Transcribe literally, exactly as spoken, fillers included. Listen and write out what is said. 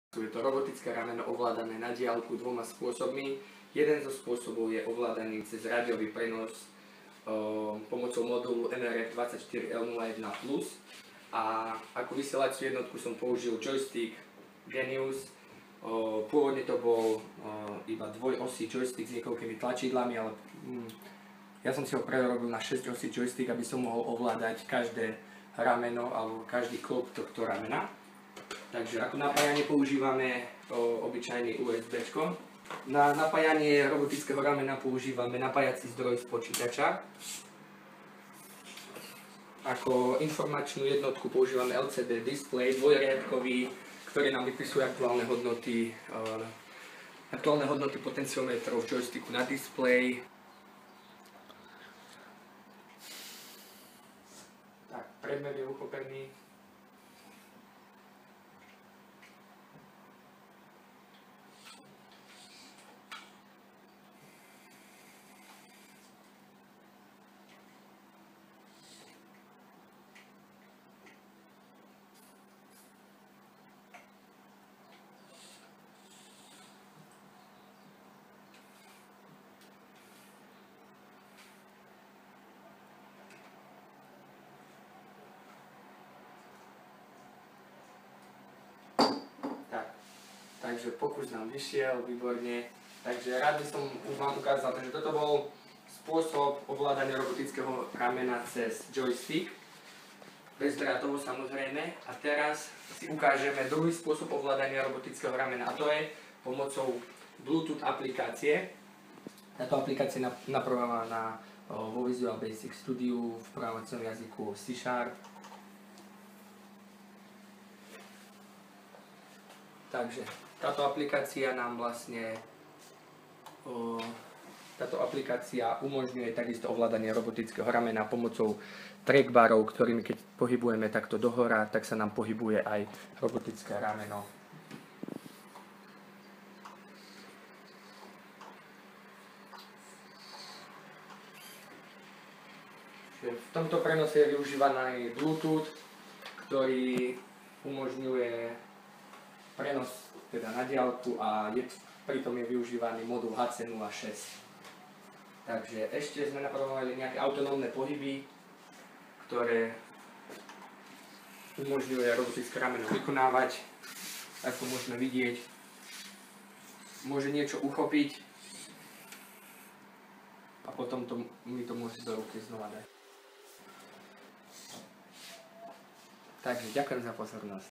Je to robotické rameno ovládané na diaľku dvoma spôsobmi. Jeden zo spôsobov je ovládaný cez rádiový prenos o, pomocou modulu N R F dvadsaťštyri L nula jeden plus. A ako vysielaciu jednotku som použil joystick Genius. O, pôvodne to bol o, iba dvojosý joystick s niekoľkými tlačidlami, ale mm, ja som si ho prerobil na šesťosý joystick, aby som mohol ovládať každé rameno alebo každý klop tohto ramena. Takže ako napájanie používame o, obyčajný U S B čko. Na napájanie robotického ramena používame napájací zdroj z počítača. Ako informačnú jednotku používame L C D display dvojriadkový, ktorý nám vypisuje aktuálne hodnoty, o, aktuálne hodnoty potenciometrov v joysticku na display. Tak, predmet je uchopený. Takže pokus nám vyšiel, výborne. Takže rád by som vám ukázal, že toto bol spôsob ovládania robotického ramena cez joystick. Bezdrátovo samozrejme. A teraz si ukážeme druhý spôsob ovládania robotického ramena. A to je pomocou Bluetooth aplikácie. Táto aplikácia je naprogramovaná vo Visual Basic Studio v programovacom jazyku C Sharp. Takže táto aplikácia nám vlastne o, táto aplikácia umožňuje takisto ovládanie robotického ramena pomocou trackbarov, ktorými keď pohybujeme takto dohora, tak sa nám pohybuje aj robotické rameno. V tomto prenose je využívaný Bluetooth, ktorý umožňuje prenos teda na diaľku a je, pritom je využívaný modul H C nula šesť. Takže ešte sme naprogramovali nejaké autonómne pohyby, ktoré umožňuje robotické rameno vykonávať. Ako môžeme vidieť, môže niečo uchopiť a potom to, mi to môže do ruky znova dať. Takže ďakujem za pozornosť.